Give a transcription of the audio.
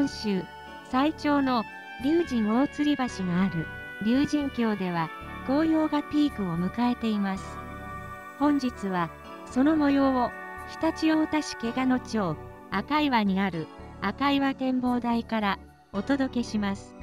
本州最長の竜神大吊橋がある竜神峡では紅葉がピークを迎えています。本日はその模様を常陸太田市毛賀野町赤岩にある赤岩展望台からお届けします。